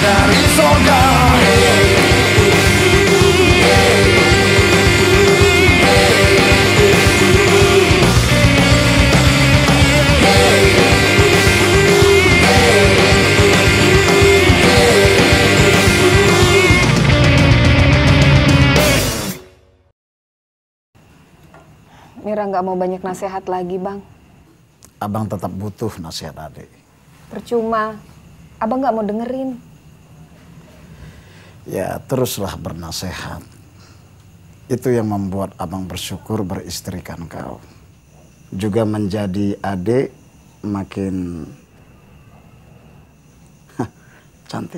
dari surga. Mira nggak mau banyak nasihat lagi, Bang. Abang tetap butuh nasihat adik. Percuma, Abang nggak mau dengerin. Ya teruslah bernasehat. Itu yang membuat abang bersyukur beristrikan kau. Juga menjadi adik makin cantik.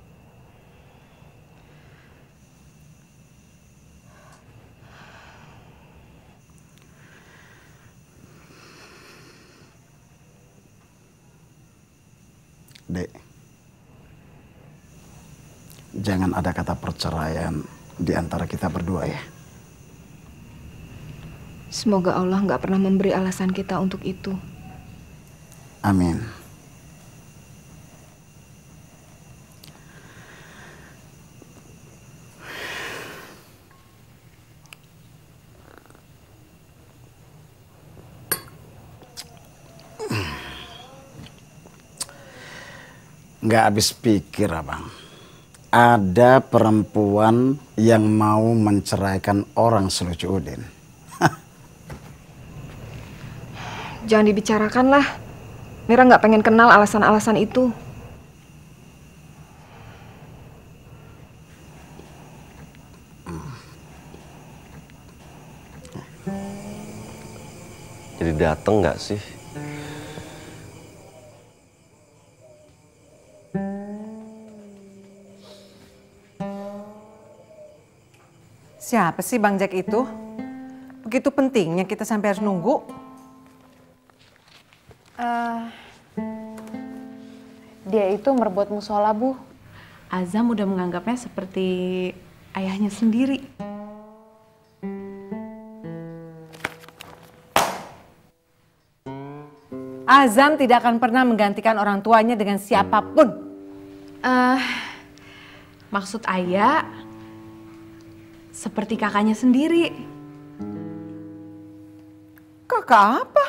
Dek, jangan ada kata perceraian di antara kita berdua ya. Semoga Allah nggak pernah memberi alasan kita untuk itu. Amin. Nggak habis pikir abang. Ada perempuan yang mau menceraikan orang selucu Udin. Jangan dibicarakan lah. Mira nggak pengen kenal alasan-alasan itu. Jadi dateng nggak sih? Siapa sih Bang Jack itu? Begitu pentingnya kita sampai harus nunggu? Dia itu merbuat musola, Bu. Azam udah menganggapnya seperti ayahnya sendiri. Azam tidak akan pernah menggantikan orang tuanya dengan siapapun. Maksud ayah seperti kakaknya sendiri. Kakak apa?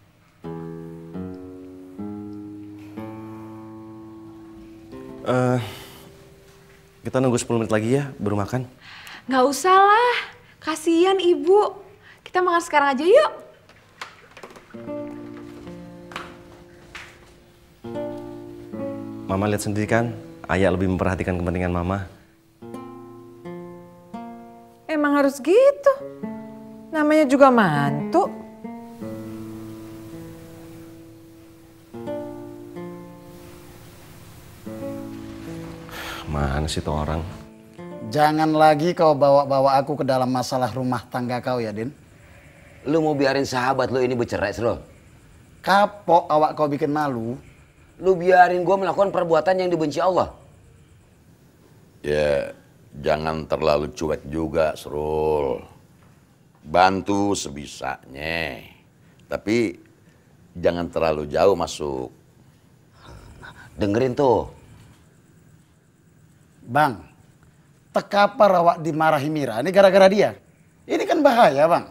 Kita nunggu 10 menit lagi ya, baru makan. Nggak usah lah, kasihan ibu. Kita makan sekarang aja yuk. Mama lihat sendiri kan, ayah lebih memperhatikan kepentingan mama. Emang harus gitu? Namanya juga mantu. Mana sih tuh orang? Jangan lagi kau bawa-bawa aku ke dalam masalah rumah tangga kau ya, Din. Lu mau biarin sahabat lu ini bercerai, Sro? Kapok awak kau bikin malu. Lu biarin gua melakukan perbuatan yang dibenci Allah. Ya, jangan terlalu cuek juga, Srul. Bantu sebisanya. Tapi jangan terlalu jauh masuk. Dengerin tuh. Bang, tekapar awak dimarahi Mira. Ini gara-gara dia. Ini kan bahaya, Bang.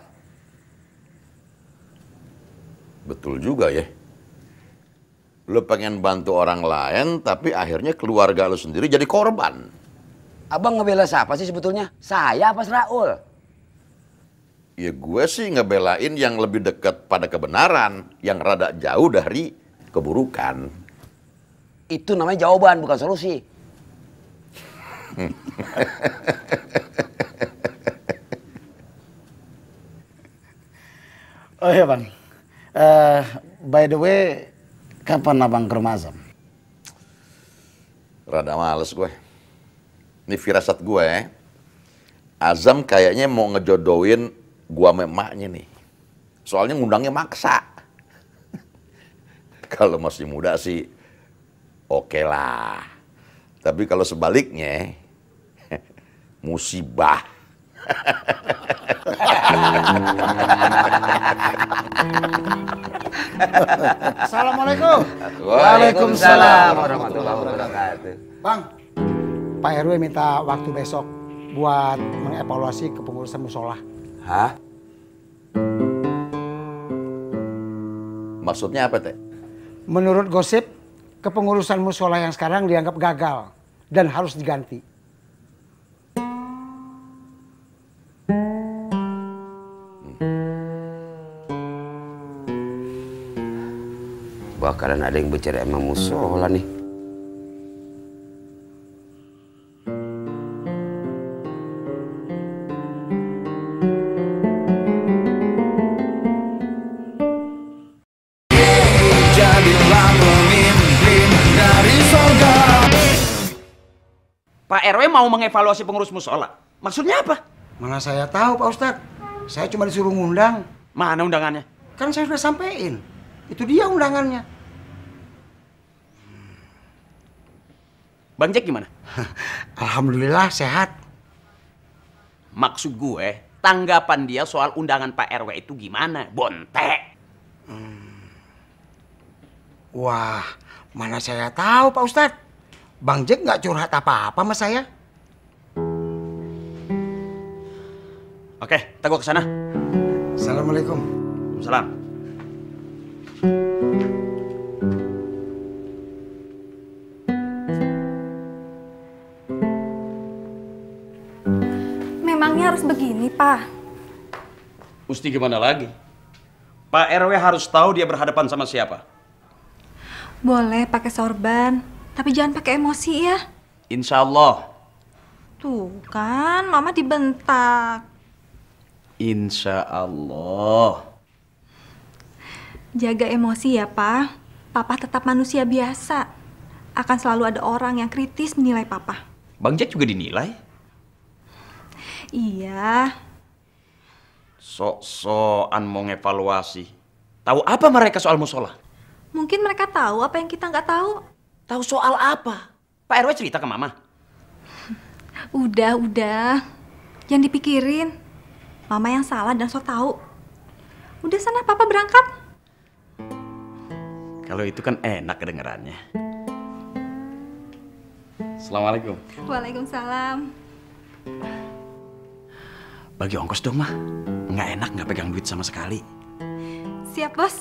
Betul juga ya. Lu pengen bantu orang lain, tapi akhirnya keluarga lu sendiri jadi korban. Abang ngebela siapa sih sebetulnya? Saya apa Raul? Ya gue sih ngebelain yang lebih dekat pada kebenaran, yang rada jauh dari keburukan. Itu namanya jawaban, bukan solusi. Oh iya, Bang. By the way, kapan abang ke rumah Azam? Rada males gue. Ini firasat gue ya. Azam kayaknya mau ngejodohin gua sama emaknya nih. Soalnya ngundangnya maksa. Kalau masih muda sih oke lah. Tapi kalau sebaliknya musibah. Assalamualaikum. Waalaikumsalam warahmatullahi wabarakatuh. Bang, Pak RW minta waktu besok buat mengevaluasi kepengurusan musola. Hah? Maksudnya apa, Teh? Menurut gosip, kepengurusan musola yang sekarang dianggap gagal dan harus diganti. Bakalan ada yang bicara emang musola nih. Pak RW mau mengevaluasi pengurus musola. Maksudnya apa? Mana saya tahu Pak Ustadz, saya cuma disuruh ngundang. Mana undangannya? Kan saya sudah sampein, itu dia undangannya. Bang Jack gimana? Alhamdulillah sehat. Maksud gue, tanggapan dia soal undangan Pak RW itu gimana? Bontek. Wah, mana saya tahu Pak Ustadz. Bang Jack nggak curhat apa-apa sama saya. Oke, kita gua kesana. Assalamualaikum. Salam. Memangnya harus begini, Pak? Mesti gimana lagi? Pak RW harus tahu dia berhadapan sama siapa. Boleh pakai sorban, tapi jangan pakai emosi ya. Insya Allah. Tuh kan, Mama dibentak. Insya Allah. Jaga emosi ya, Pak. Papa tetap manusia biasa. Akan selalu ada orang yang kritis menilai Papa. Bang Jack juga dinilai. Iya. Sok-sokan mau ngevaluasi. Tahu apa mereka soal musola? Mungkin mereka tahu apa yang kita nggak tahu. Tahu soal apa? Pak RW cerita ke Mama. Udah. Jangan dipikirin. Mama yang salah dan sok tahu. Udah sana, Papa berangkat. Kalau itu kan enak kedengerannya. Assalamualaikum. Waalaikumsalam. Bagi ongkos dong, Mah. Nggak enak nggak pegang duit sama sekali. Siap, Bos.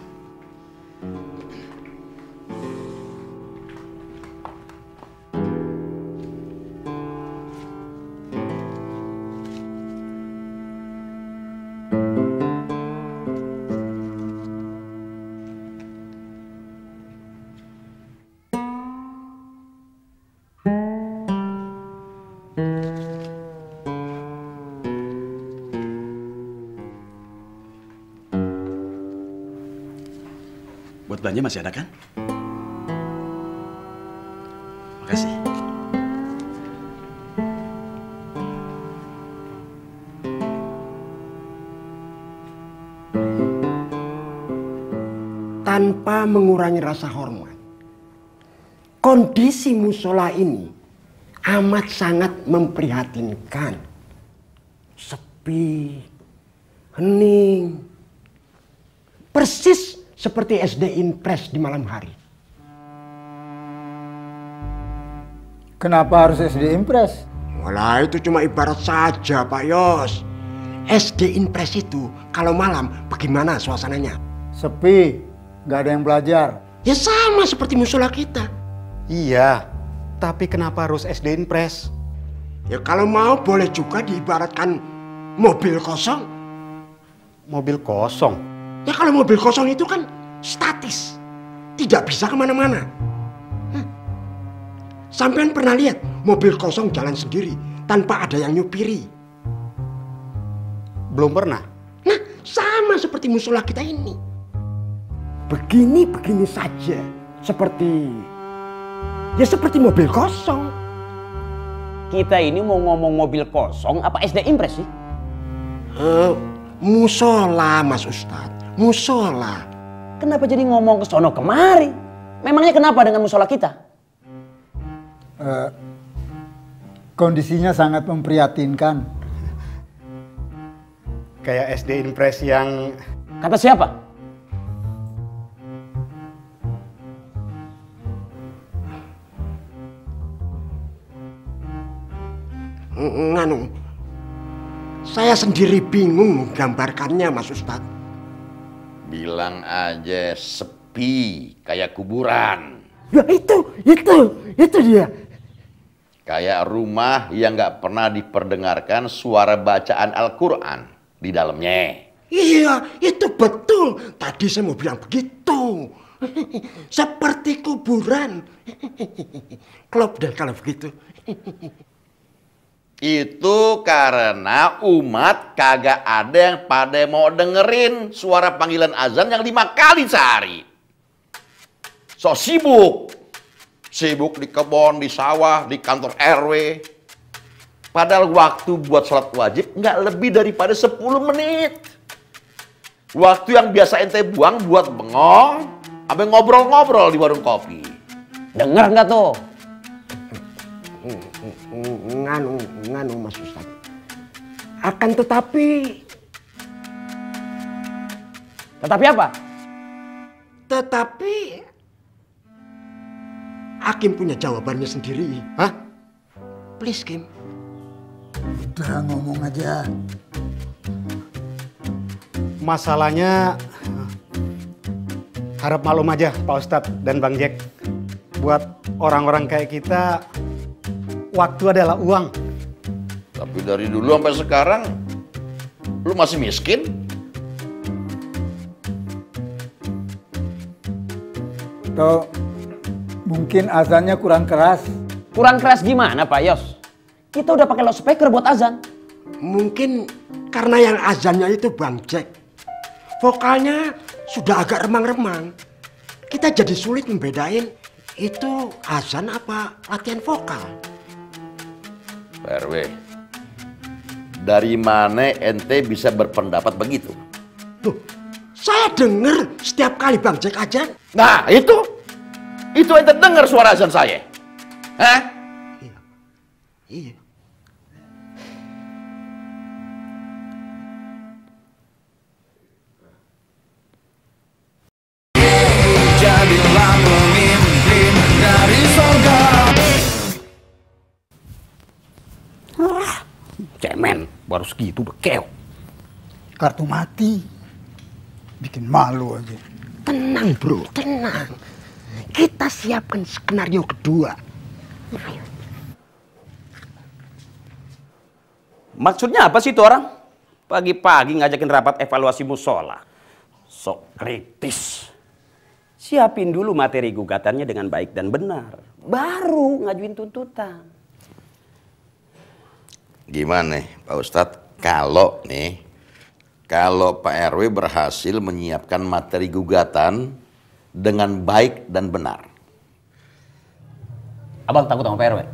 Buat belanja masih ada kan? Makasih. Tanpa mengurangi rasa hormat, kondisi musola ini amat sangat memprihatinkan. Sepi, hening, persis seperti SD Impres di malam hari. Kenapa harus SD Impres? Walah, itu cuma ibarat saja Pak Yos. SD Impres itu kalau malam bagaimana suasananya? Sepi, nggak ada yang belajar. Ya sama seperti musola kita. Iya, tapi kenapa harus SD Impres? Ya kalau mau boleh juga diibaratkan mobil kosong. Mobil kosong? Ya kalau mobil kosong itu kan statis, tidak bisa kemana-mana. Sampean pernah lihat mobil kosong jalan sendiri tanpa ada yang nyupiri? Belum pernah. Nah, sama seperti musola kita ini. Begini saja, seperti mobil kosong. Kita ini mau ngomong mobil kosong apa SD Impres sih? Musola, Mas Ustadz. Musola. Kenapa jadi ngomong ke sono kemari? Memangnya kenapa dengan musola kita? Kondisinya sangat memprihatinkan. Kayak SD Impres yang... Kata siapa? Nganu, saya sendiri bingung menggambarkannya, Mas Ustadz. Bilang aja sepi, kayak kuburan. Ya itu dia. Kayak rumah yang nggak pernah diperdengarkan suara bacaan Al-Quran di dalamnya. Iya, itu betul. Tadi saya mau bilang begitu. Seperti kuburan. Klop deh kalau begitu. Itu karena umat kagak ada yang pada mau dengerin suara panggilan azan yang 5 kali sehari. So sibuk. Sibuk di kebun, di sawah, di kantor RW. Padahal waktu buat sholat wajib nggak lebih daripada 10 menit. Waktu yang biasa ente buang buat bengong, sampai ngobrol-ngobrol di warung kopi. Dengar nggak tuh? Nganu Mas Ustaz. Akan tetapi apa? Tetapi Hakim punya jawabannya sendiri. Hah? Please, Kim. Udah ngomong aja. Masalahnya harap maklum aja Pak Ustadz dan Bang Jack. Buat orang-orang kayak kita, waktu adalah uang. Tapi dari dulu sampai sekarang, lu masih miskin? Tuh, mungkin azannya kurang keras. Kurang keras gimana Pak Yos? Kita udah pakai loudspeaker buat azan. Mungkin karena yang azannya itu Bang Jack. Vokalnya sudah agak remang-remang. Kita jadi sulit membedain itu azan apa latihan vokal. Pak RW, dari mana ente bisa berpendapat begitu? Loh, saya dengar setiap kali Bang Jack azan. Nah, itu ente dengar suara azan saya. Hah? Iya. Jadilah pemimpin dari surga. Cemen, baru segitu udah keok. Kartu mati. Bikin malu aja. Tenang bro, tenang. Kita siapkan skenario kedua. Ayo. Maksudnya apa sih itu orang? Pagi-pagi ngajakin rapat evaluasi musola. Sok kritis. Siapin dulu materi gugatannya dengan baik dan benar. Baru ngajuin tuntutan. Gimana Pak Ustadz, kalau Pak RW berhasil menyiapkan materi gugatan dengan baik dan benar. Abang takut sama Pak RW?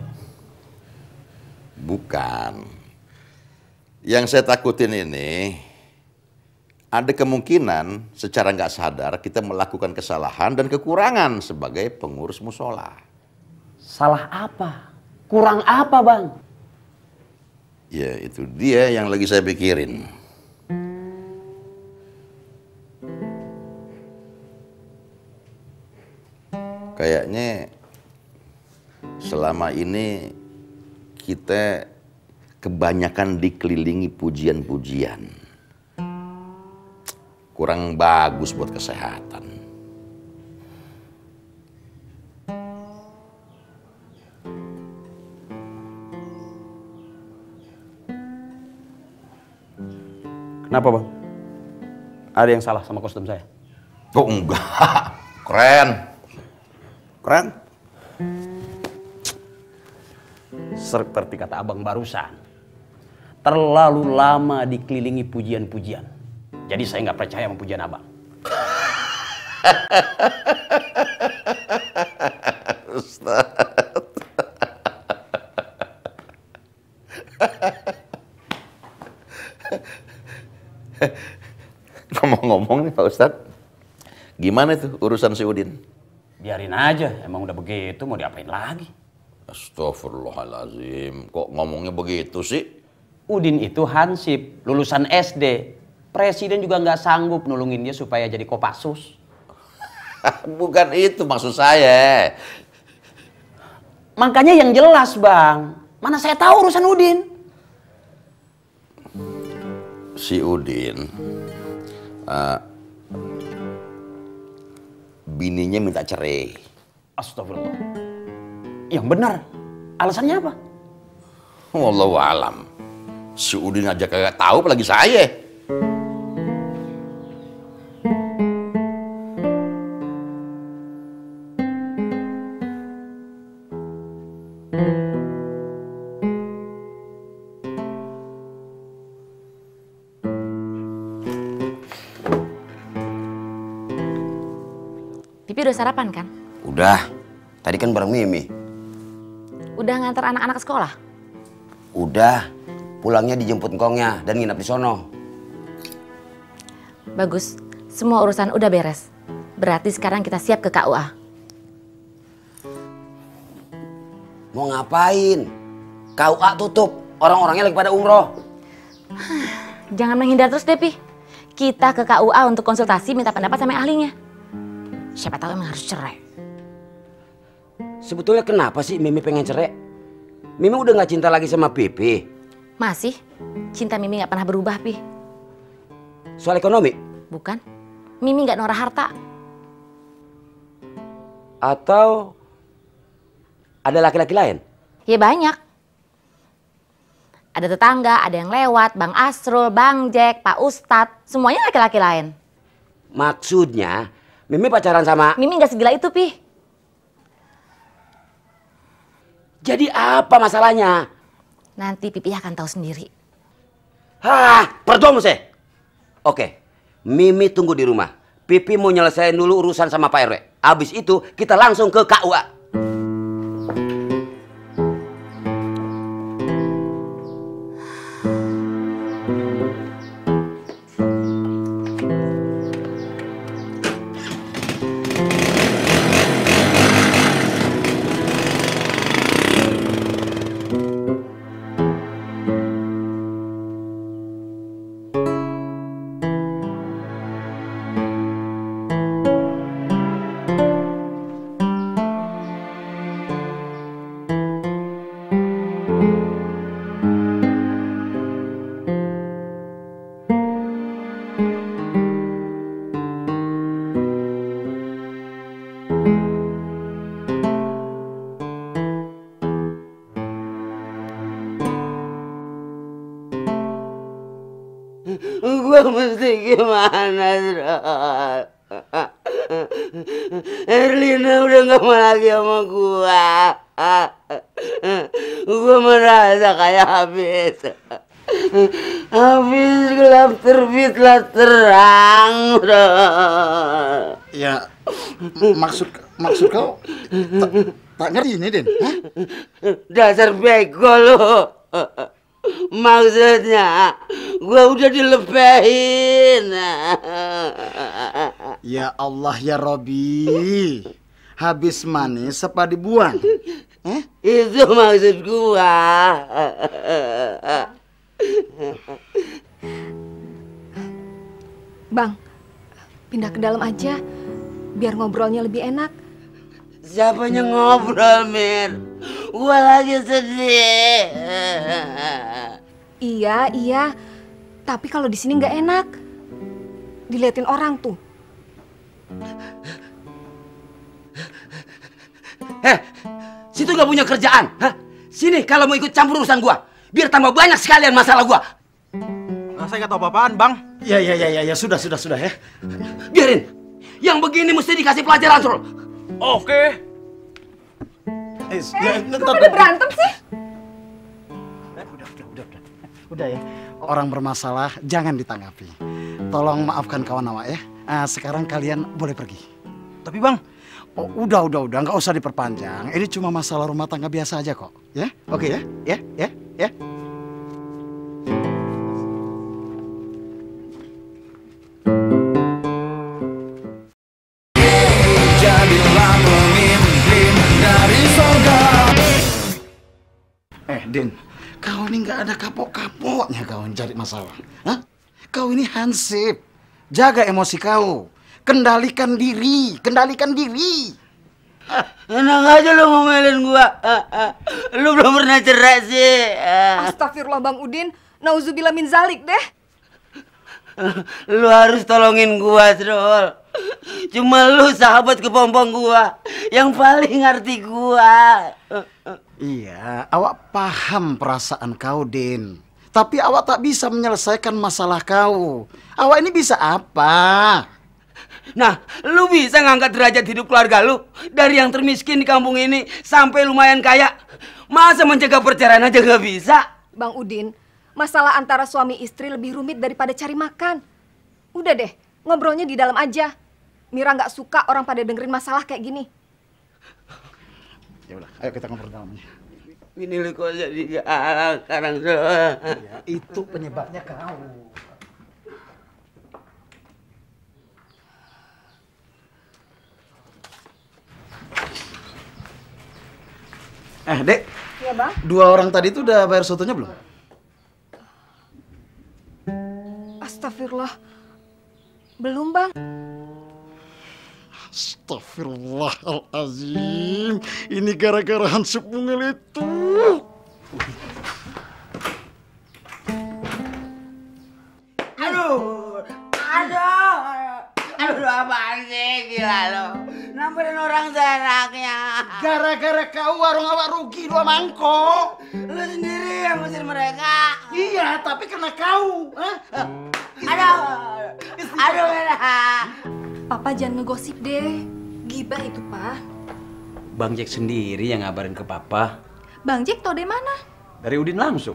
Bukan. Yang saya takutin ini, ada kemungkinan secara nggak sadar kita melakukan kesalahan dan kekurangan sebagai pengurus musola. Salah apa? Kurang apa Bang? Ya itu dia yang lagi saya pikirin. Kayaknya selama ini kita kebanyakan dikelilingi pujian-pujian. Kurang bagus buat kesehatan. Kenapa Bang? Ada yang salah sama kostum saya? Oh enggak, keren. Keren? Seperti kata abang barusan, terlalu lama dikelilingi pujian-pujian. Jadi saya nggak percaya sama pujian abang. Ustaz. Ngomong-ngomong nih Pak Ustadz, gimana tuh urusan si Udin? Biarin aja, emang udah begitu mau diapain lagi? Astagfirullahaladzim, kok ngomongnya begitu sih? Udin itu hansip, lulusan SD. Presiden juga nggak sanggup nulungin dia supaya jadi Kopassus. Bukan itu maksud saya. Makanya yang jelas Bang, Mana saya tahu urusan Udin. Si Udin, bininya minta cerai. Astagfirullah. Yang benar. Alasannya apa? Wallahu alam. Si Udin aja kagak tahu apalagi saya. Pipi udah sarapan kan? Udah. Tadi kan bareng Mimi. Udah ngantar anak-anak ke sekolah? Udah. Pulangnya dijemput ngkongnya dan nginap di sono. Bagus. Semua urusan udah beres. Berarti sekarang kita siap ke KUA. Mau ngapain? KUA tutup. Orang-orangnya lagi pada umroh. Jangan menghindar terus deh, Pi. Kita ke KUA untuk konsultasi minta pendapat sama ahlinya. Siapa tahu emang harus cerai. Sebetulnya kenapa sih Mimi pengen cerai? Mimi udah gak cinta lagi sama Pipi. Masih? Cinta Mimi gak pernah berubah, Pi. Soal ekonomi? Bukan. Mimi gak norak harta. Atau ada laki-laki lain? Ya banyak. Ada tetangga, ada yang lewat, Bang Asrul, Bang Jack, Pak Ustadz. Semuanya laki-laki lain. Maksudnya Mimi pacaran sama... Mimi gak segila itu, Pi. Jadi apa masalahnya? Nanti Pipi akan tahu sendiri. Hah, perdomu saya. Oke, Mimi tunggu di rumah. Pipi mau nyelesain dulu urusan sama Pak RW. Abis itu kita langsung ke KUA. Gua mesti gimana, Drol? Erlina udah gak mau lagi sama gua. Gua merasa kayak habis gelap terbitlah terang, Drol. Ya, maksud kau tak ngerti ini, Den? Hah? Dasar bego lu. Maksudnya gua udah dilepehin. Ya Allah ya Robi, habis manis apa dibuang? Itu maksud gua. Bang, pindah ke dalam aja, biar ngobrolnya lebih enak. Siapanya ngobrol, Mir? Gua lagi sedih. Iya, tapi kalau di sini nggak enak. Diliatin orang tuh. Situ nggak punya kerjaan, hah? Sini kalau mau ikut campur urusan gua, biar tambah banyak sekalian masalah gua. Saya nggak tahu apa-apaan, Bang. Ya, sudah ya. Biarin. Yang begini mesti dikasih pelajaran, Sul. Oke. Kok pada berantem sih? Udah ya. Orang bermasalah jangan ditanggapi. Tolong maafkan kawan awak ya. Sekarang kalian boleh pergi. Tapi Bang, udah, nggak usah diperpanjang. Ini cuma masalah rumah tangga biasa aja kok. Ya, oke ya. Ya. Jadilah pemimpin dari surga. Din, kau ini nggak ada kapok-kapoknya kau cari masalah. Hah? Kau ini hansip. Jaga emosi kau. Kendalikan diri. Enak aja lu ngomelin gua. Lu belum pernah cerai sih. Astagfirullah Bang Udin, nauzubillah min zalik deh. Lu harus tolongin gua, Srol. Cuma lu sahabat kepompong gua yang paling ngerti gua. Iya, awak paham perasaan kau, Din. Tapi awak tak bisa menyelesaikan masalah kau. Awak ini bisa apa? Nah, lu bisa ngangkat derajat hidup keluarga lu dari yang termiskin di kampung ini sampai lumayan kaya. Masa mencegah perceraian aja gak bisa? Bang Udin, masalah antara suami istri lebih rumit daripada cari makan. Udah deh, ngobrolnya di dalam aja. Mira nggak suka orang pada dengerin masalah kayak gini. Ya udah, ayo kita ngobrol dalamnya. Ini lu kok jadi galak sekarang, Srol. Ya, itu penyebabnya kau. Dek. Iya, Bang. 2 orang tadi itu udah bayar sotonya belum? Astagfirullah. Belum, Bang. Astagfirullahalazim. Ini gara-gara Hansip Mungil itu. Aduh, apaan sih, gila lo. Nampirin orang seenaknya. Gara-gara kau warung awak rugi 2 mangkok. Lu sendiri yang ngusir mereka. Iya, tapi kena kau. Aduh, merah. Papa jangan ngegosip deh. Gibah itu, Pak. Bang Jack sendiri yang ngabarin ke Papa. Bang Jack tau dari mana? Dari Udin langsung.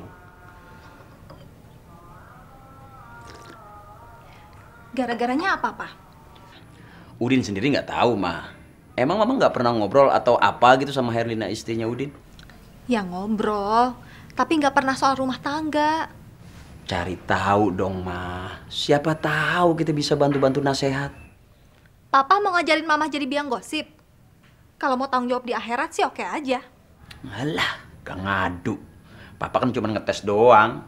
Gara-garanya apa, Pak? Udin sendiri nggak tahu, Ma. Emang Mama nggak pernah ngobrol atau apa gitu sama Herlina istrinya Udin? Ya ngobrol, tapi nggak pernah soal rumah tangga. Cari tahu dong, Ma. Siapa tahu kita bisa bantu-bantu nasehat. Papa mau ngajarin Mama jadi biang gosip. Kalau mau tanggung jawab di akhirat sih oke aja. Alah, gak ngadu. Papa kan cuma ngetes doang.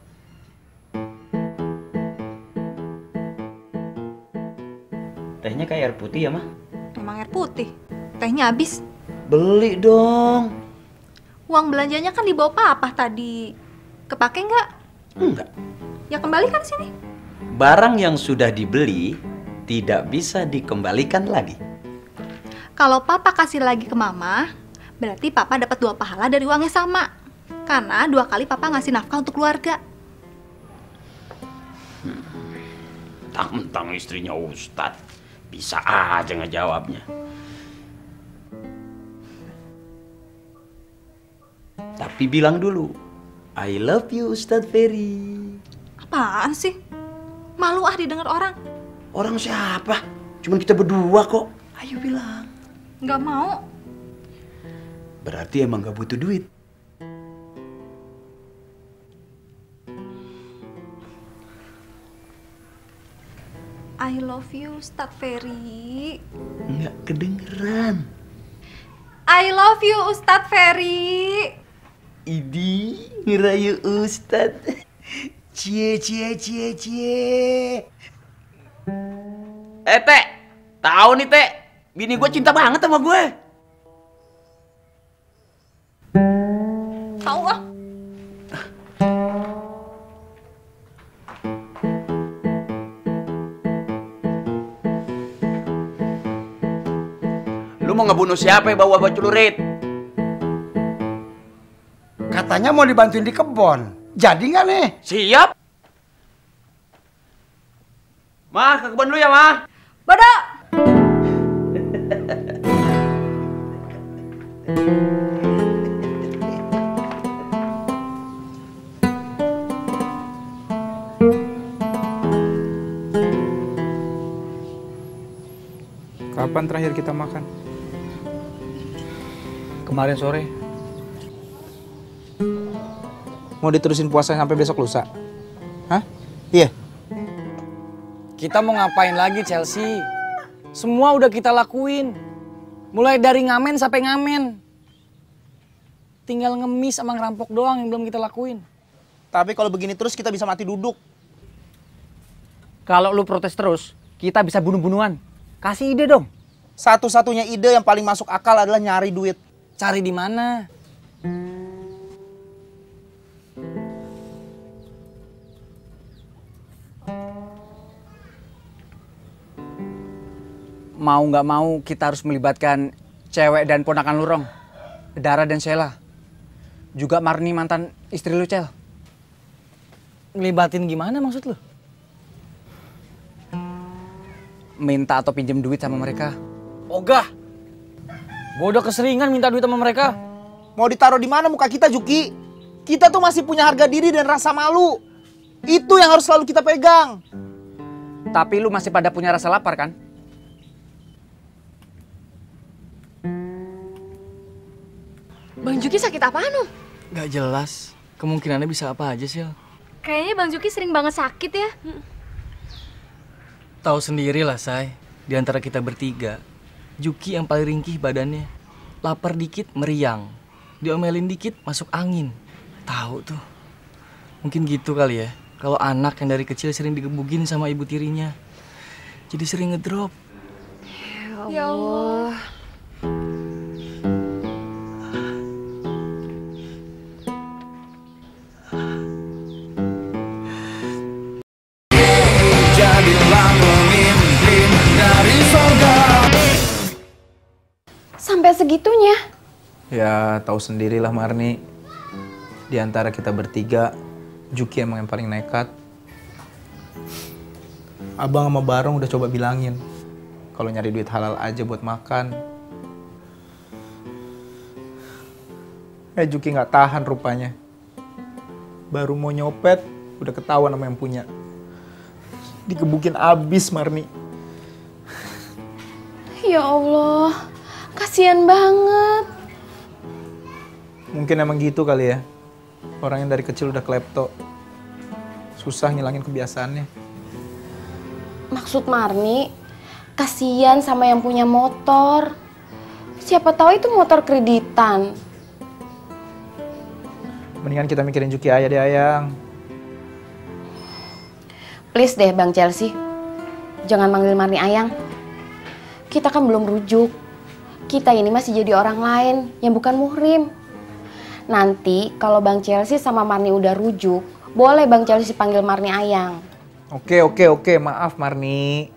Tehnya kayak air putih ya, Ma? Emang air putih. Tehnya habis. Beli dong. Uang belanjanya kan dibawa Papa tadi. Kepake nggak? Enggak. Ya kembalikan sini. Barang yang sudah dibeli tidak bisa dikembalikan lagi. Kalau Papa kasih lagi ke Mama, berarti Papa dapat 2 pahala dari uangnya sama. Karena 2 kali Papa ngasih nafkah untuk keluarga. Mentang-mentang istrinya Ustadz, bisa aja ngejawabnya. Tapi bilang dulu, I love you Ustadz Ferry. Apaan sih? Malu didengar orang. Orang siapa? Cuman kita berdua kok. Ayo bilang. Nggak mau. Berarti emang gak butuh duit. I love you Ustadz Ferry. Nggak kedengeran. I love you Ustadz Ferry. Idi ngerayu Ustadz. Cie. Teh, tahu nih Teh, bini gue cinta banget sama gue. Tahu ah. Lu mau ngebunuh siapa yang bawa celurit? Katanya mau dibantuin di kebon. Jadi nggak nih? Siap. Ma, ke kebun dulu ya, Ma. Bodoh! Kapan terakhir kita makan? Kemarin sore. Mau diterusin puasa sampai besok lusa? Hah? Iya. Kita mau ngapain lagi, Chelsea? Semua udah kita lakuin. Mulai dari ngamen sampai ngamen. Tinggal ngemis sama ngerampok doang yang belum kita lakuin. Tapi kalau begini terus kita bisa mati duduk. Kalau lu protes terus, kita bisa bunuh-bunuhan. Kasih ide dong. Satu-satunya ide yang paling masuk akal adalah nyari duit. Cari di mana? Mau nggak mau kita harus melibatkan cewek dan ponakan lu, Rong. Dara dan Sheila. Juga Marni mantan istri lu, Cel. Ngelibatin gimana maksud lu? Minta atau pinjem duit sama mereka. Ogah. Gua udah keseringan minta duit sama mereka. Mau ditaruh di mana muka kita, Juki? Kita tuh masih punya harga diri dan rasa malu. Itu yang harus selalu kita pegang. Tapi lu masih pada punya rasa lapar kan? Bang Juki sakit apaan, Om? Gak jelas. Kemungkinannya bisa apa aja sih. Kayaknya Bang Juki sering banget sakit ya. Tahu sendiri lah, Say. Di antara kita bertiga, Juki yang paling ringkih badannya. Lapar dikit meriang. Diomelin dikit masuk angin. Tahu tuh. Mungkin gitu kali ya. Kalau anak yang dari kecil sering digebugin sama ibu tirinya. Jadi sering ngedrop. Ya Allah. Jadilah pemimpin dari surga. Sampai segitunya. Ya, tahu sendirilah Marni. Di antara kita bertiga, Juki emang yang paling nekat. Abang sama Barong udah coba bilangin kalau nyari duit halal aja buat makan. Juki nggak tahan rupanya. Baru mau nyopet, udah ketahuan sama yang punya. Dikebukin abis, Marni. Ya Allah, kasihan banget. Mungkin emang gitu kali ya. Orang yang dari kecil udah klepto. Susah ngilangin kebiasaannya. Maksud Marni, kasihan sama yang punya motor. Siapa tahu itu motor kreditan. Mendingan kita mikirin Juki aja deh, Ayang. Please deh Bang Chelsea, jangan manggil Marni Ayang. Kita kan belum rujuk. Kita ini masih jadi orang lain yang bukan muhrim. Nanti kalau Bang Chelsea sama Marni udah rujuk, boleh Bang Chelsea panggil Marni Ayang. Oke, maaf Marni.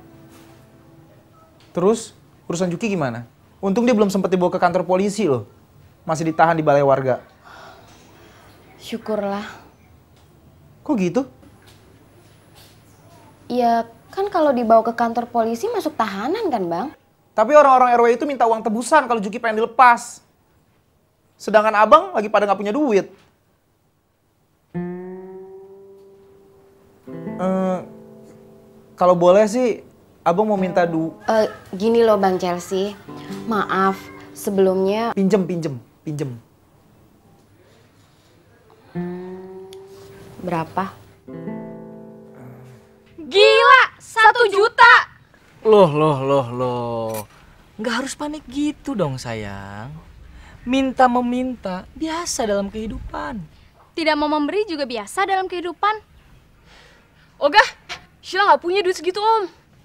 Terus urusan Juki gimana? Untung dia belum sempat dibawa ke kantor polisi loh. Masih ditahan di balai warga. Syukurlah. Kok gitu? Ya kan kalau dibawa ke kantor polisi masuk tahanan kan Bang? Tapi orang-orang RW itu minta uang tebusan kalau Juki pengen dilepas. Sedangkan abang lagi pada nggak punya duit. Kalau boleh sih, abang mau minta gini loh Bang Chelsea, maaf sebelumnya. Pinjem. Berapa? Gila, 1 juta. Loh. Nggak harus panik gitu dong sayang. Minta meminta biasa dalam kehidupan. Tidak mau memberi juga biasa dalam kehidupan. Ogah, Sheila nggak punya duit segitu Om.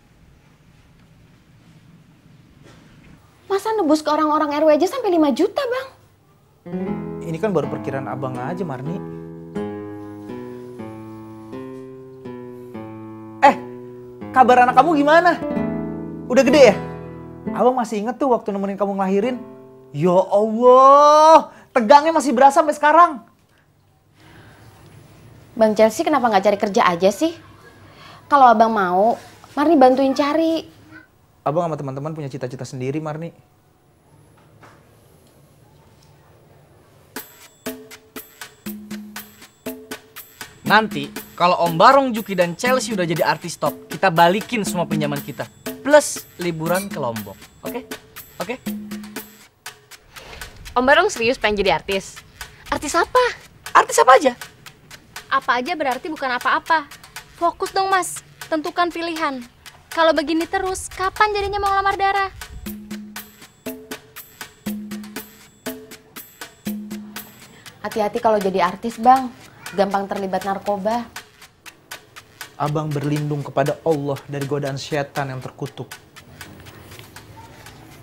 Masa nebus ke orang-orang RW aja sampai 5 juta Bang? Ini kan baru perkiraan abang aja Marni. Kabar anak kamu gimana? Udah gede ya? Abang masih inget tuh waktu nemenin kamu ngelahirin. Ya Allah, tegangnya masih berasa sampai sekarang. Bang Chelsea kenapa nggak cari kerja aja sih? Kalau abang mau, Marni bantuin cari. Abang sama teman-teman punya cita-cita sendiri, Marni. Nanti kalau Om Barong, Juki, dan Chelsea udah jadi artis top, kita balikin semua pinjaman kita. Plus liburan ke Lombok. Oke? Om Barong serius pengen jadi artis? Artis apa? Artis apa aja? Apa aja berarti bukan apa-apa. Fokus dong Mas, tentukan pilihan. Kalau begini terus, kapan jadinya mau ngelamar Dara? Hati-hati kalau jadi artis Bang, gampang terlibat narkoba. Abang berlindung kepada Allah dari godaan setan yang terkutuk.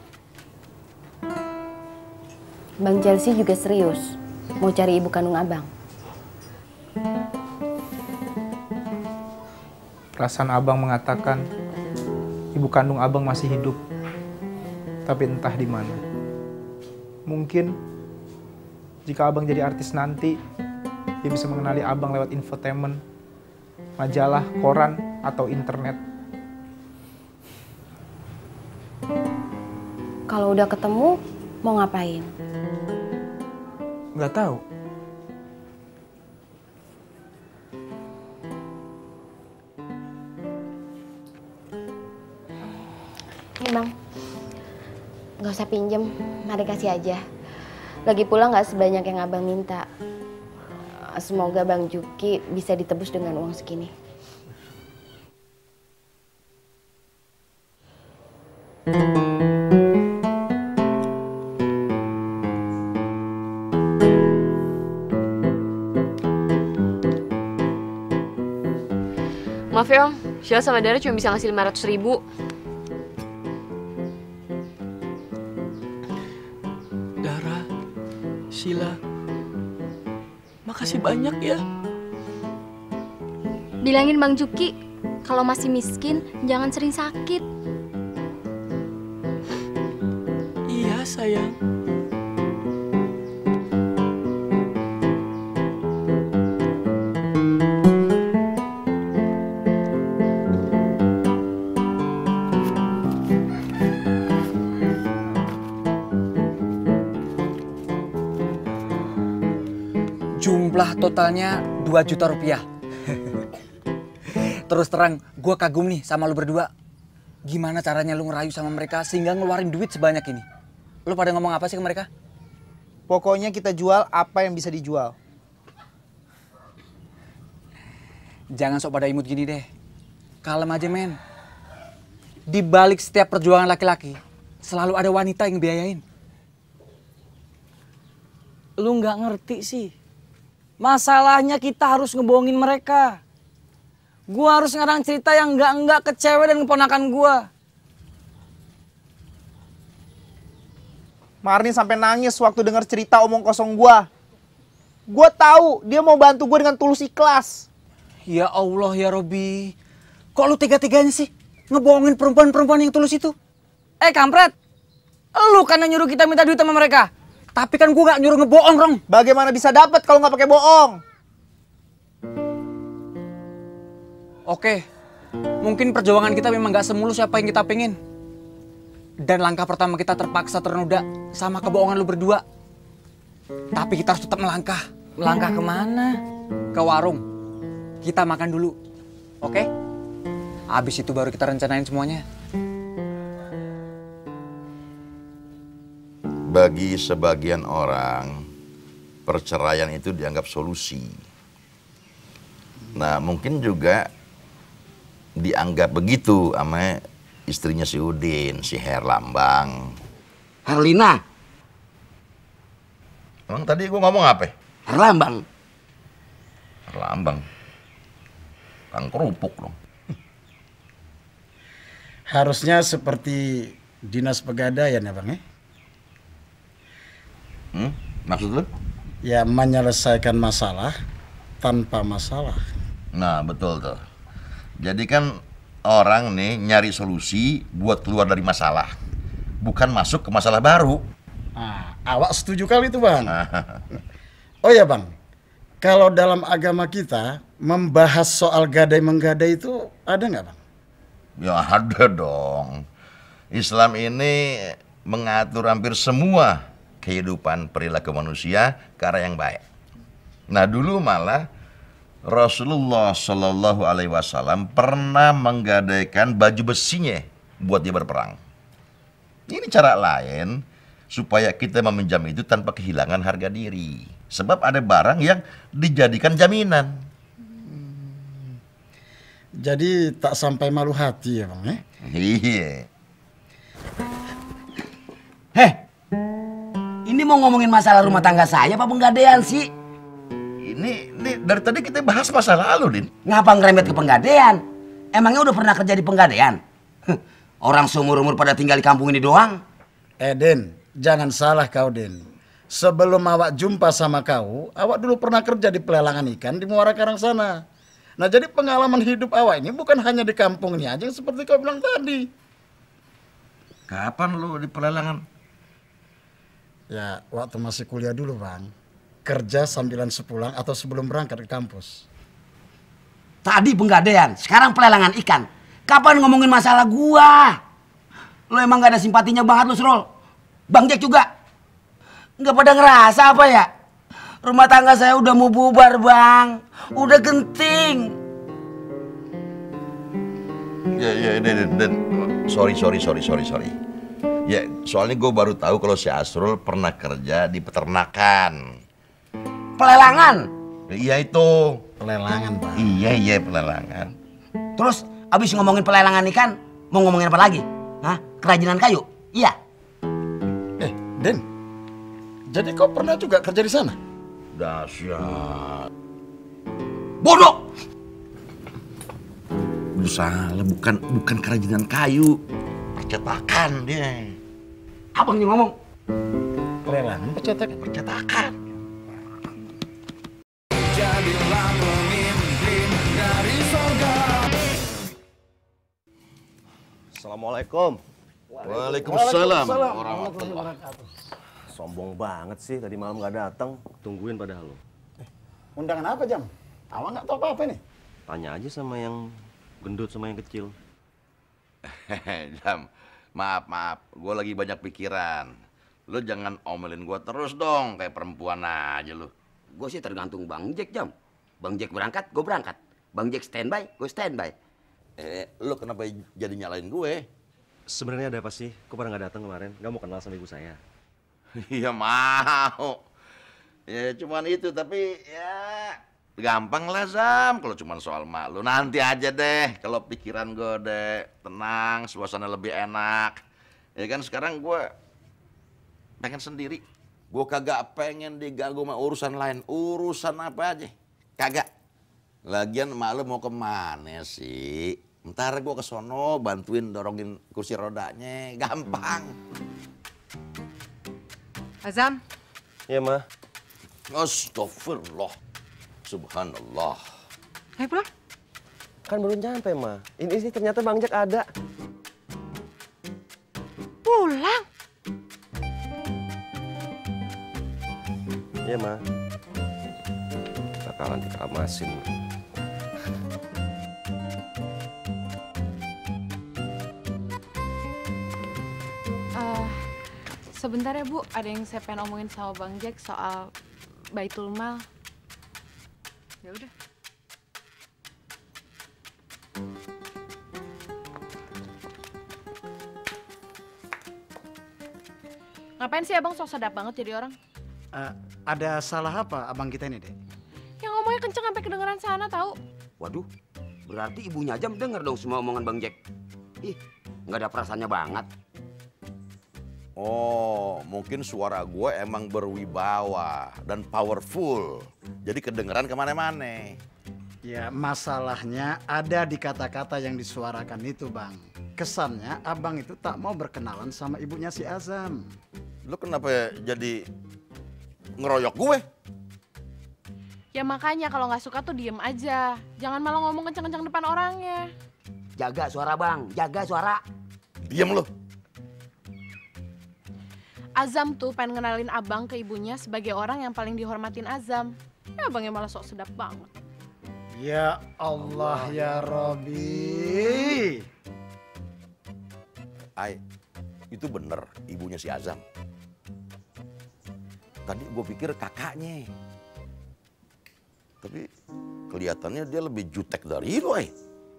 Bang Chelsea juga serius mau cari ibu kandung abang. Perasaan abang mengatakan ibu kandung abang masih hidup, tapi entah di mana. Mungkin jika abang jadi artis nanti, dia bisa mengenali abang lewat infotainment, majalah, koran, atau internet. Kalau udah ketemu, mau ngapain? Nggak tahu. Nih bang, nggak usah pinjem, mari kasih aja. Lagi pula nggak sebanyak yang abang minta. Semoga Bang Juki bisa ditebus dengan uang segini. Maaf ya Om, Sheila sama Dara cuma bisa ngasih 500.000. Dara, Sheila, makasih banyak ya. Bilangin Bang Juki, kalau masih miskin jangan sering sakit. Iya sayang. Jumlah totalnya 2 juta rupiah. Terus terang, gue kagum nih sama lu berdua. Gimana caranya lu ngerayu sama mereka sehingga ngeluarin duit sebanyak ini? Lu pada ngomong apa sih ke mereka? Pokoknya kita jual apa yang bisa dijual. Jangan sok pada imut gini deh. Kalem aja men. Di balik setiap perjuangan laki-laki, selalu ada wanita yang ngebiayain. Lu nggak ngerti sih. Masalahnya kita harus ngebohongin mereka. Gua harus ngarang cerita yang enggak ke cewek dan keponakan gua. Marni sampai nangis waktu dengar cerita omong kosong gua. Gua tahu dia mau bantu gua dengan tulus ikhlas. Ya Allah ya Robi. Kok lu tega-teganya sih ngebohongin perempuan-perempuan yang tulus itu? Kampret. Lu kan yang nyuruh kita minta duit sama mereka. Tapi kan gua gak nyuruh ngebohong, Rong. Bagaimana bisa dapat kalau nggak pakai bohong? Oke, mungkin perjuangan kita memang gak semulus apa yang kita pengen. Dan langkah pertama kita terpaksa ternoda sama kebohongan lu berdua. Tapi kita harus tetap melangkah. Melangkah kemana? Ke warung. Kita makan dulu, oke? Habis itu baru kita rencanain semuanya. Bagi sebagian orang, perceraian itu dianggap solusi. Nah, mungkin juga dianggap begitu sama istrinya si Udin, si Herlambang. Herlina? Emang tadi gua ngomong apa? Herlambang. Herlambang? Kang kerupuk dong. Harusnya seperti dinas pegadaian ya Bang ya? Maksud lu? Ya menyelesaikan masalah tanpa masalah. Nah betul tuh. Jadi kan orang nih nyari solusi buat keluar dari masalah, bukan masuk ke masalah baru. Nah, awak setuju kali itu Bang. Oh ya Bang, kalau dalam agama kita membahas soal gadai-menggadai itu ada nggak Bang? Ya ada dong. Islam ini mengatur hampir semua kehidupan perilaku manusia ke arah yang baik. Nah dulu malah Rasulullah Shallallahu Alaihi Wasallam pernah menggadaikan baju besinya buat dia berperang. Ini cara lain supaya kita meminjam itu tanpa kehilangan harga diri. Sebab ada barang yang dijadikan jaminan. Jadi tak sampai malu hati ya Bang ya? Iya. Ini mau ngomongin masalah rumah tangga saya apa penggadaian sih? Ini dari tadi kita bahas masa lalu, Din. Ngapa ngerembet ke penggadaian? Emangnya udah pernah kerja di penggadaian? Orang seumur-umur pada tinggal di kampung ini doang. Den, jangan salah kau Den. sebelum awak jumpa sama kau, awak dulu pernah kerja di pelelangan ikan di Muara Karang sana. Nah, jadi pengalaman hidup awak ini bukan hanya di kampung ini aja seperti kau bilang tadi. Kapan lu di pelelangan? Ya, waktu masih kuliah dulu, Bang. Kerja sambilan sepulang atau sebelum berangkat ke kampus. Tadi penggadean, sekarang pelelangan ikan. Kapan ngomongin masalah gua? Lo emang gak ada simpatinya banget lu, Srol. Bang Jack juga. Nggak pada ngerasa apa ya? Rumah tangga saya udah mau bubar, Bang. Udah genting. Ya, dan sorry. Ya, soalnya gue baru tahu kalau si Asrul pernah kerja di peternakan. Pelelangan? Iya itu. Pelelangan, Bang. Iya, pelelangan. Terus abis ngomongin pelelangan ikan, mau ngomongin apa lagi? Hah? Kerajinan kayu? Iya. Den, jadi kau pernah juga kerja di sana? Dahsyat. Bodoh! Lu salah, bukan kerajinan kayu. Percetakan dia. Abang yang ngomong. Pelelangan percetakan. Jadilah pemimpin dari surga. Assalamualaikum. Waalaikumsalam warahmatullahi wabarakatuh. Sombong banget sih, tadi malam nggak datang. Tungguin padahal lo. Undangan apa, Jam? Awak nggak tahu apa-apa nih? Tanya aja sama yang gendut sama yang kecil. Jam, maaf. Gue lagi banyak pikiran. Lu jangan omelin gue terus dong, kayak perempuan aja lu. Gue sih tergantung Bang Jack, Jam. Bang Jack berangkat, gue berangkat. Bang Jack standby, gue standby. Lu kenapa jadi nyalain gue? Sebenarnya ada apa sih? Kok pada nggak datang kemarin? Nggak mau kenal sama ibu saya? Iya mau. Ya cuman itu, tapi ya gampang lah Zam. Kalau cuman soal mak lu, nanti aja deh. Kalau pikiran gue deh tenang, suasana lebih enak. Ya kan sekarang gue pengen sendiri. Gue kagak pengen diganggu sama urusan lain. Urusan apa aja, kagak. Lagian mak lu mau kemana sih? Ntar gue kesono bantuin dorongin kursi rodanya, gampang. Azam. Iya, Ma. Astagfirullah. Subhanallah. Ayo pulang. Kan baru nyampe, Ma. Ini sih ternyata Bang Jack ada. Pulang? Iya, Ma. Bakalan dikeramasin. Sebentar ya Bu, ada yang saya pengen omongin sama Bang Jack soal Baitul Mal. Ya udah. Ngapain sih Abang sok sedap banget jadi orang? Ada salah apa abang kita ini, Dek? Yang ngomongnya kenceng sampai kedengeran sana tahu. Waduh, berarti ibunya Jam denger dong semua omongan Bang Jack. Ih, nggak ada perasaannya banget. Oh, mungkin suara gue emang berwibawa dan powerful. Jadi kedengeran kemana-mana. Ya, masalahnya ada di kata-kata yang disuarakan itu, Bang. Kesannya abang itu tak mau berkenalan sama ibunya si Azam. Lu kenapa jadi ngeroyok gue? Ya makanya kalau nggak suka tuh diem aja. Jangan malah ngomong kenceng-kenceng depan orangnya. Jaga suara Bang, jaga suara. Diem lu. Azam tuh pengen ngenalin Abang ke ibunya sebagai orang yang paling dihormatin Azam. Ya Abangnya malah sok sedap banget. Ya Allah ya Robbi. Ay, itu bener ibunya si Azam. Tadi gue pikir kakaknya. Tapi kelihatannya dia lebih jutek dari lu, Ay.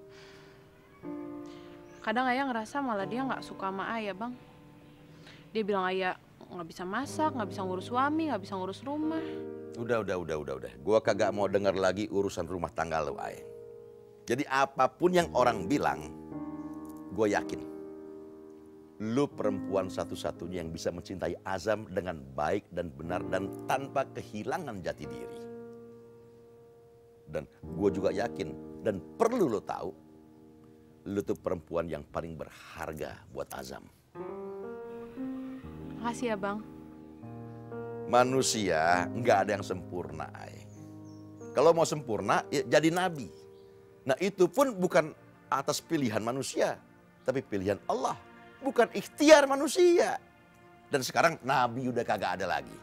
Kadang Ayah ngerasa malah dia nggak suka sama Ayah, Bang. Dia bilang Ayah nggak bisa masak, nggak bisa ngurus suami, nggak bisa ngurus rumah. Udah. Gua kagak mau dengar lagi urusan rumah tangga lu, Ay. Jadi apapun yang orang bilang, gue yakin lu perempuan satu-satunya yang bisa mencintai Azam dengan baik dan benar dan tanpa kehilangan jati diri. Dan gue juga yakin dan perlu lu tahu, lu tuh perempuan yang paling berharga buat Azam. Makasih ya, Bang. Manusia nggak ada yang sempurna, Ay. Kalau mau sempurna, ya jadi nabi. Nah itu pun bukan atas pilihan manusia, tapi pilihan Allah. Bukan ikhtiar manusia. Dan sekarang nabi udah kagak ada lagi.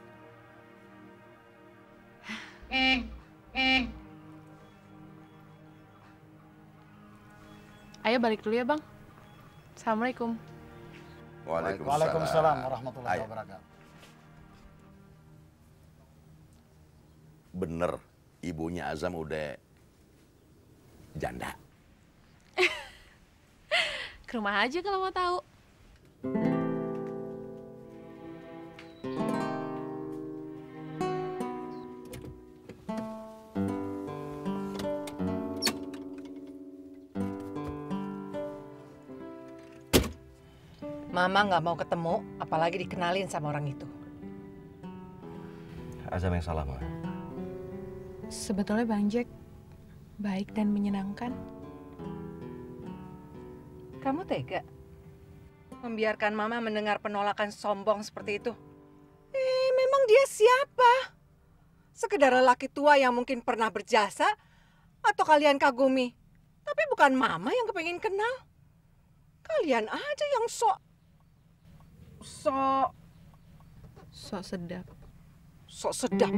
Ayo balik dulu ya Bang. Assalamualaikum. Waalaikumsalam warahmatullahi wabarakatuh. Bener, ibunya Azam udah janda. Ke rumah aja kalau mau tahu. Mama nggak mau ketemu, apalagi dikenalin sama orang itu. Azam yang salah, Ma. Sebetulnya Bang Jack baik dan menyenangkan. Kamu tega membiarkan Mama mendengar penolakan sombong seperti itu? Memang dia siapa? Sekedar lelaki tua yang mungkin pernah berjasa atau kalian kagumi? Tapi bukan Mama yang kepengin kenal. Kalian aja yang sok sedap. Sok sedap.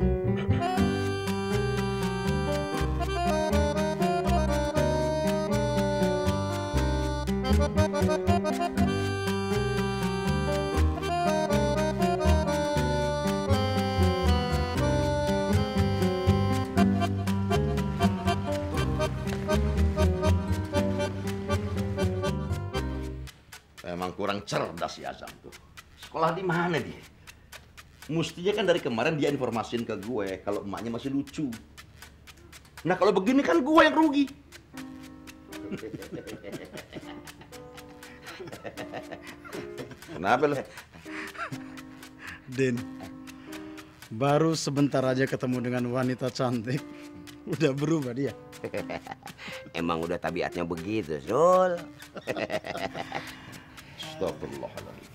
Memang kurang cerdas ya Azam tuh. Sekolah di mana dia? Mestinya kan dari kemarin dia informasiin ke gue kalau emaknya masih lucu. Nah kalau begini kan gue yang rugi. Kenapa lo? Din, baru sebentar aja ketemu dengan wanita cantik, udah berubah dia. Emang udah tabiatnya begitu, Zul. Astagfirullahaladzim.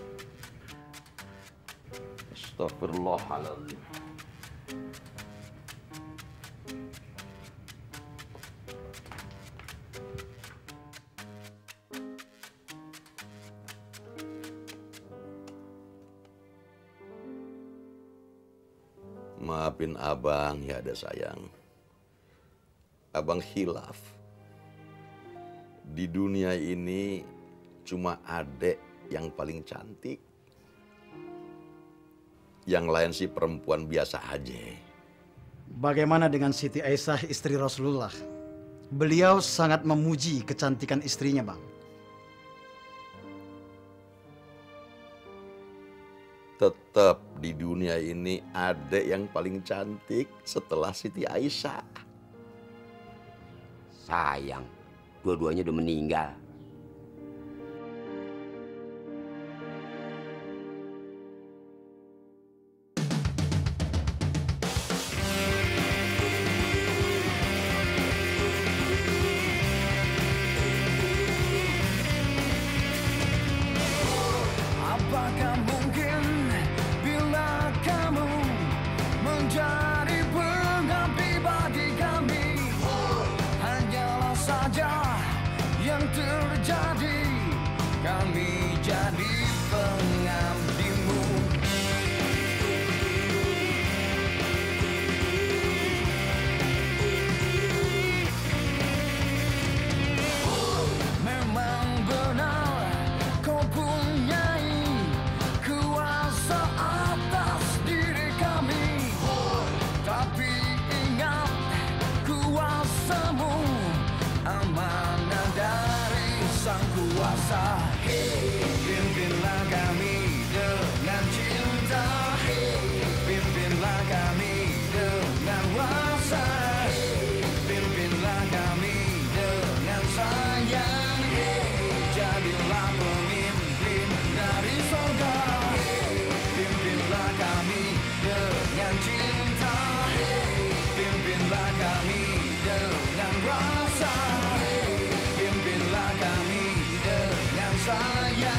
Astagfirullahaladzim. Maafin abang ya ada sayang. Abang hilaf. Di dunia ini cuma adek yang paling cantik. Yang lain sih perempuan biasa aja. Bagaimana dengan Siti Aisyah istri Rasulullah? Beliau sangat memuji kecantikan istrinya, Bang. Tetap di dunia ini adek yang paling cantik setelah Siti Aisyah. Sayang, dua-duanya udah meninggal. Apakah mungkin bila kamu menjadi pengganti bagi kami? Hanyalah saja yang terjadi, kami jadi pengabdimu. Memang benar kau punyai kuasa atas diri kami, tapi ingat kuasamu amanah dari sang kuasa. Pimpinlah kami dengan cinta, pimpinlah kami dengan rasa, pimpinlah kami dengan sayang. Jadilah pemimpin dari surga, pimpinlah kami dengan cinta, pimpinlah kami dengan rasa, pimpinlah kami dengan sayang.